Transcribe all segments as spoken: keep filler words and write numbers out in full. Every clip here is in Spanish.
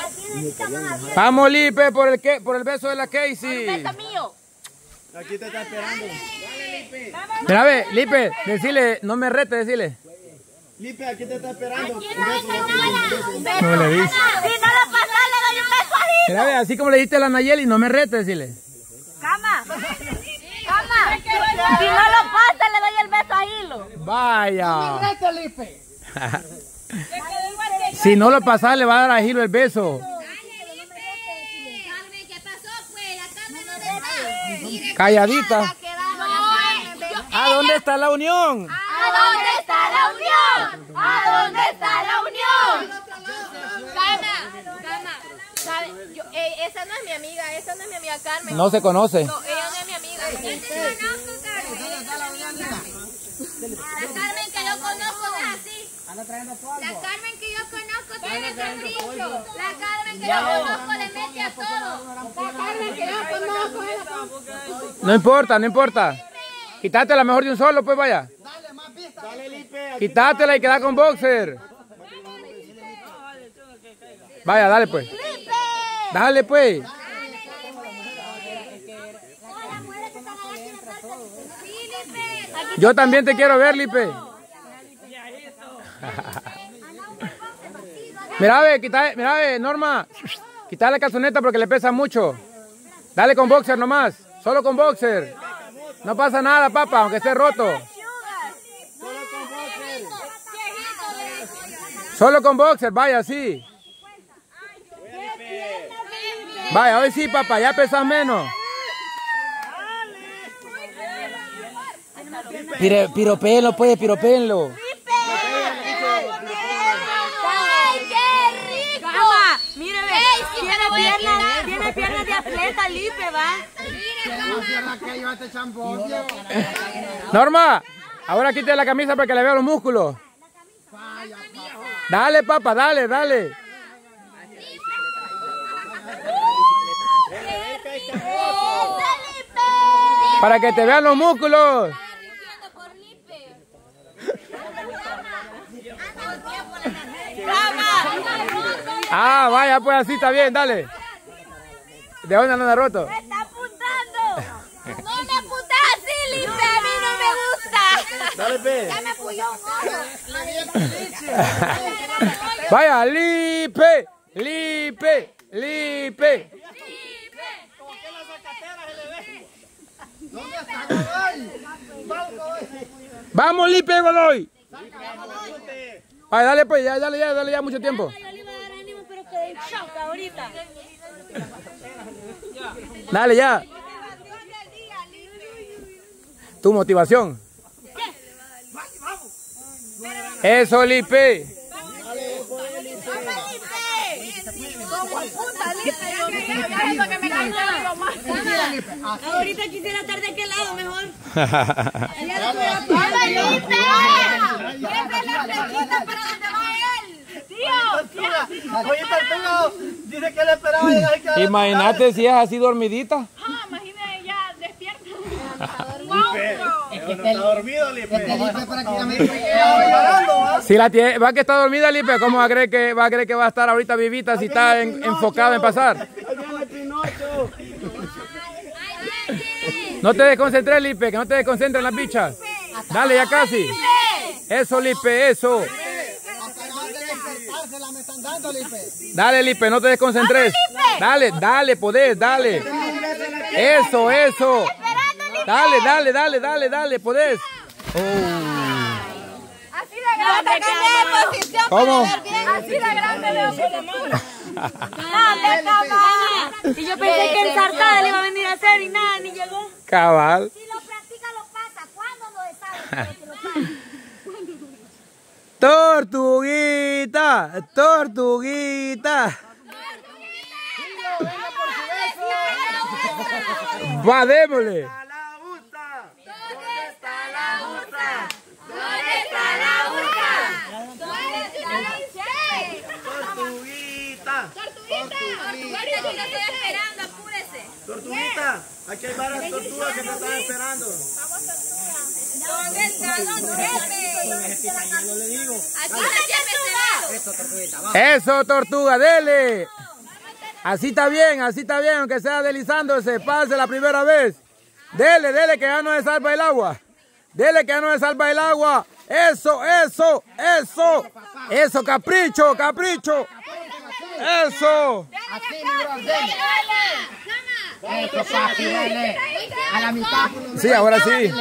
Vamos, Lipe, por el, que, por el beso de la Casey. El beso mío. Aquí te está esperando. Dale, Lipe. Mira, ve, Lipe, decile, no me rete, decile. Lipe, aquí te está esperando. Aquí no dice nada. ¿Cómo le dice? Si no lo pasas, le doy un beso a Hilo. Mira, ve, así como le dijiste a la Nayeli, no me rete, decile. Cama. Cama. Si no lo pasa, le doy el beso a Hilo. Vaya. ¡Vete, Lipe! Si no lo pasas, le va a dar a Hilo el beso. Calladita. ¿A dónde está la unión? ¿A dónde está la unión? ¿A dónde está la unión? Calma, calma. ¿Sabe? Yo, eh, esa no es mi amiga, esa no es mi amiga Carmen. No se conoce. No, ella no es mi amiga. Yo te conozco, Carmen. La Carmen que yo conozco no es así. La Carmen que yo conozco tiene capricho. La Carmen que yo conozco le mete a todo. La Carmen que yo conozco es... No importa, no importa. Quítatela mejor de un solo, pues vaya. Dale, más pista. Dale, Lipe. Quítatela y queda con boxer. Vaya, dale pues. Dale pues. Yo también te quiero ver, Lipe. Mira, ve, quita, mira, ve, Norma. Quítale la calzoneta porque le pesa mucho. Dale con boxer nomás. Solo con boxer. No pasa nada, papá, aunque esté roto. Solo con boxer, vaya, sí. Vaya, hoy sí, papá, ya pesas menos. Pire, piropéenlo, pues, piropéenlo. ¡Ay, qué rico! Cama, mire, ve, tiene piernas, tiene piernas de atleta, Lipe, va. Norma, ahora quite la camisa para que le vea los músculos. Dale, papá, dale, dale. Para que te vean los músculos. Ah, vaya, pues así está bien, dale. ¿De dónde no ha roto? ¡Me está apuntando! ¡No me apuntas así, Lipe! ¡A mí no me gusta! Dale, pe. ¡Ya me puyó un ojo! Vaya, Lipe, Lipe, Lipe. Vamos, Lipe Godoy. Vaya, dale pues, ya, dale ya, dale ya mucho tiempo. Yo le iba a dar ánimo, pero quedé en shock ahorita. Dale ya. Tu motivación. Eso, Lipe. Ahorita quisiera estar de qué lado mejor. Oye, Tortuga, dice que le esperaba llegar y quedar. Imagínate si es así dormidita. Ah, imagínate ya despierta. Lipe, no está dormido, Lipe. Si la tiene, va que está dormida, Lipe, ¿cómo va a creer que va a creer que va a estar ahorita vivita si está en, enfocada en pasar? No te desconcentres, Lipe, que no te desconcentres en las bichas. Dale, ya casi. Eso, Lipe, eso. Dale, Lipe, no te desconcentres. Dale, dale, podés, dale. Eso, eso. Dale, dale, dale, dale, dale, podés. Oh. Así de grande que de posición. ¿Cómo? Así de grande de posición. Dale, cama. Y yo pensé que ensartada le iba a venir a hacer y nada, ni llegó. Cabal. Si lo practica, lo pasa. ¿Cuándo lo sabe? Tortuguita, tortuguita. Va, démosle. ¿Dónde está la urca? ¿Dónde está la urca? ¿Dónde está la urca? Tortuguita. Tortuguita. Tortuguita, yo la estoy esperando, apúrese. Tortuguita, aquí hay varias tortugas que te están esperando. ¿Dónde está la tortuga? Aquí la tortuga. Eso, tortuga, dele. Así está bien, así está bien, aunque sea deslizándose, pase la primera vez. Dele, dele, que ya no se salva el agua. Dele, que ya no se salva el agua. Eso, eso, eso. Eso, capricho, capricho. Eso. Así, mi bro, dele. Eso, papi, dele. A la mitad. Sí, ahora sí. Ay,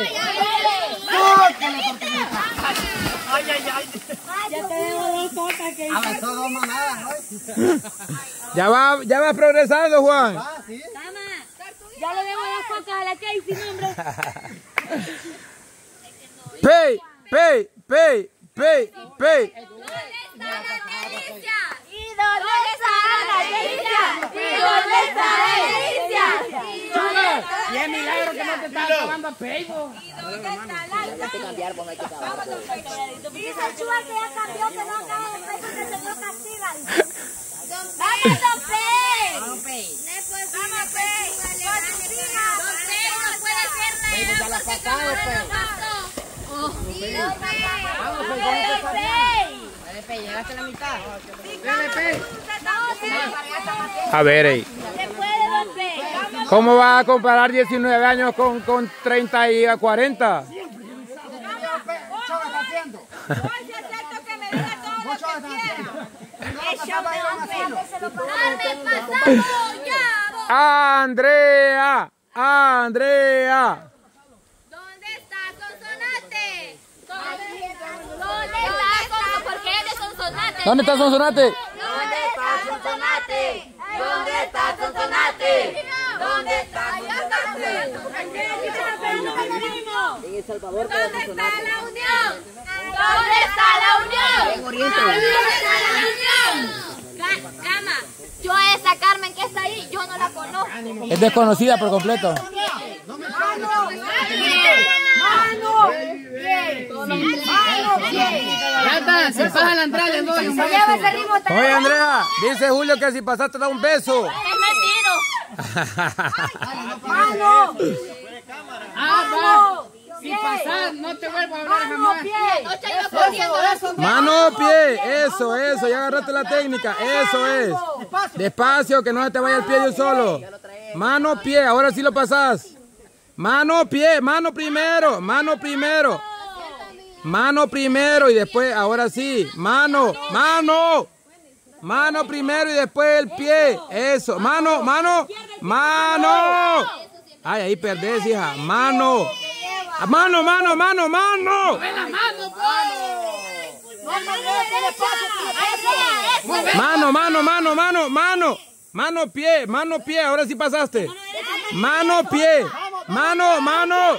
ay, ay. Ya tenemos dos cosas que Avanzó dos manadas, ¿no? Ya va, ya va progresando, Juan. Ah, sí. ya le debo las cocas a la Casey, no, hombre. Pay, pay, pay, pay, pay. ¿Dónde está la delicia? ¿Y dónde está la delicia? ¿Y dónde está la delicia? Y es milagro que no te estás acabando a peibo. ¿Y dónde está la delicia? Dice Chua que ya cambió, que no acaba el peso que se dio castiga. ¡Vamos, Don Pei! ¡Vamos, Pei! ¡Vamos, Pei! ¡Don Pei no puede ser nada porque como no lo pasó! ¡Sí, Don Pei! ¡Vamos, Pei! Pei, llegaste a la mitad. Dale, Pei. A ver, ey. ¡Se puede, Don Pei! ¡Vamos! ¿Cómo va a comparar diecinueve años con, con treinta y cuarenta? ¿Qué está haciendo? Yo acepto que me diga todo lo que quiera. Es show de Don Pei. ¡Dame pasamos ya! Andrea, Andrea. ¿Dónde está Sonsonate? ¿Dónde está Sonsonate? Porque él es Sonsonate. ¿Dónde está Sonsonate? ¿Dónde está Sonsonate? ¿Dónde está Sonsonate? ¿Dónde está Sonsonate? En El Salvador ¿Dónde está la unión? ¿Dónde está la unión? ¿Dónde está la unión? Cama, yo a esa Carmen que está ahí, yo no la conozco. Es desconocida por completo. Ya está, se pasa la entrada, le doy un beso. Oye, Andrea, dice Julio que si pasaste da un beso. Es mentira. Ah, va. Si pasas, no te vuelvo a hablar jamás. Anoche iba corriendo. Mano, pie, eso, eso, ya agarraste la técnica, eso es. Despacio, que no se te vaya el pie de un solo. Mano, pie, ahora sí lo pasás. Mano, pie, mano primero, mano primero. Mano primero y después, ahora sí, mano, mano. Mano primero y después el pie, eso, mano, mano, mano. Ay, ahí perdés, hija, mano. Mano, mano, mano, mano. Mano, mano, mano, mano, mano. Mano, pie, mano, pie, ahora sí pasaste. Mano, pie, mano, mano.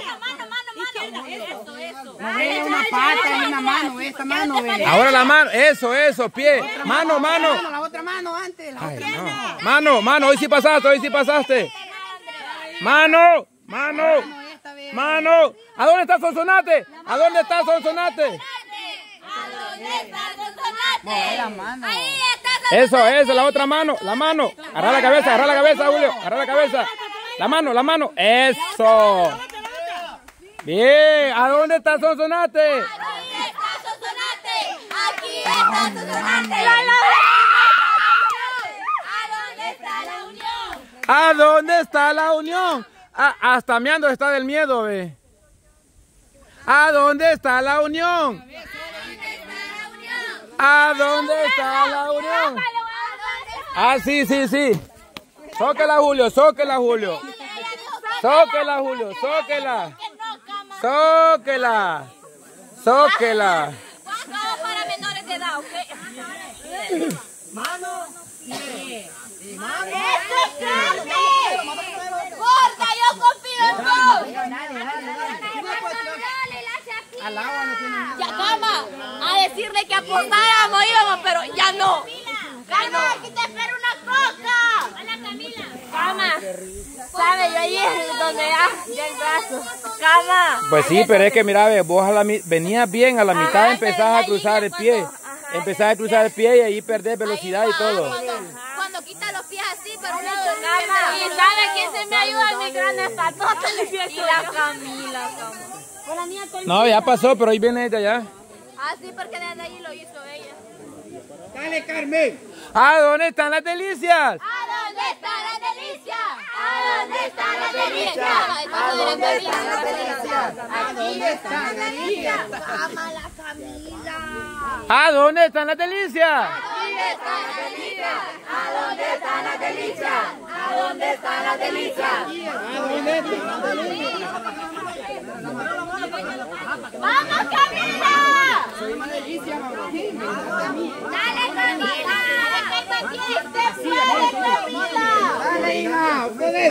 Una pata y una mano, esta mano, ve. Ahora la mano, eso, eso, pie. Mano, mano. La otra mano antes, la Ay, otra no. mano. Mano, mano, hoy sí pasaste, hoy sí pasaste. Mano, mano, mano. ¿A dónde está Sonsonate? ¿A dónde está Sonsonate? ¿A dónde está Sonsonate? La mano. Ahí está Sonsonate. Eso, eso, la otra mano, la mano. Agarra la cabeza, agarra la cabeza, Julio. Agarra la cabeza. La mano, la mano. Eso. Bien, ¿a dónde está Sonsonate? Ahí está Sonsonate. Aquí está Sonsonate. ¿A dónde está la unión? ¿A dónde está la unión? Ah, hasta meando está del miedo, ve. ¿A dónde está la unión? ¿A dónde está la unión? Ah, sí, sí, sí. Sóquela, Julio, sóquela, Julio. Sóquela, Julio, sóquela. Sóquela. Sóquela. Todo para menores de edad, ¿ok? ¡Eso es grande! ¡Gorda, yo confío en vos! Ya, cama, a decirle que apostáramos íbamos, pero ya no. Cama, aquí te espero una coca. Hola, Camila. Cama, ¿sabe? Yo ahí es donde da del brazo. Cama. Pues sí, pero es que mira, ve, vos a la, mi- venías bien, a la mitad empezás a cruzar el pie. Empezás a cruzar el pie y ahí perdés velocidad y todo. Cuando quita los pies así, pero un lado de cama. ¿Y sabe quién se me ayuda? Mi gran espatota. Y la Camila, cama. No, ya pasó, pero ahí viene ella ya. Ah, sí, porque desde ahí lo hizo ella. Dale, Carmen. ¿A dónde están las delicias? ¿A dónde dónde está la delicia? ¿A dónde está la delicia? Aquí está la delicia. Ama la Camila. ¿A dónde están las delicias? ¿Dónde está la delicia? ¿A dónde está la delicia? ¿A dónde está la delicia? ¡Vamos, Camila! Soy una delicia, mamá. ¡Dale, Camila! ¡Se puede, Camila! Dale, hija, puedes.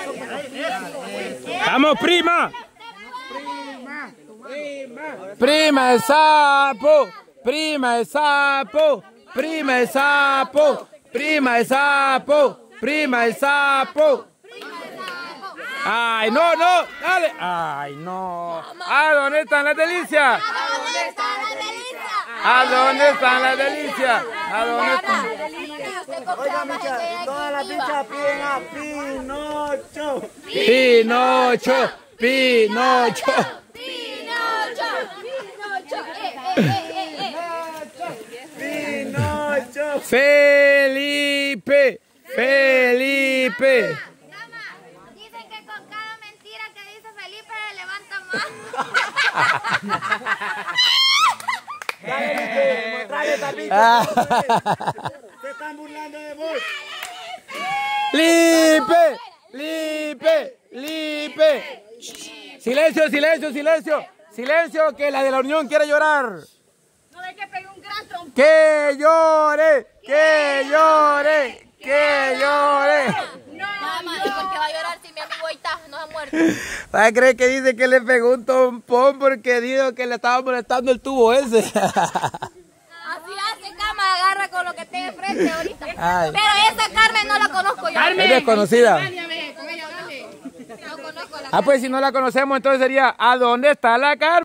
¡Vamos, prima! Prima, prima. ¡Prima el sapo! ¡Prima el sapo! ¡Prima el sapo! ¡Prima el sapo! ¡Prima el sapo! ¡Ay, no, no! ¡Dale! ¡Ay, no! ¿A dónde están las delicias? ¿A dónde está la delicia? ¿A dónde están las delicias? ¿A dónde están? Oiga, Micha, todas las bichas piden a Pinocho. Pinocho, Pinocho. Pinocho, Pinocho, eh, eh, eh, eh. Pinocho. Felipe, Felipe. Dama, dicen que con cada mentira que dice Felipe se levanta más. Dale, Lipe, trae esta bicha. Ah. Se están burlando de vos. Lipe, Lipe, Lipe. Silencio, silencio, silencio. Silencio, que la de la Unión quiere llorar. No ve que pegue un gran trompón. Que llore, que llore, que llore. Dama, ¿y por qué va a llorar si mi amigo ahí está? No se ha muerto. ¿Va a creer que dice que le pegó un tompón porque dijo que le estaba molestando el tubo ese? Así hace, cama, agarra con lo que tenga enfrente ahorita. Ay. Pero esa Carmen no la conozco yo. Es desconocida. No conozco la Ah, pues si no la conocemos, entonces sería, ¿a dónde está la Carmen?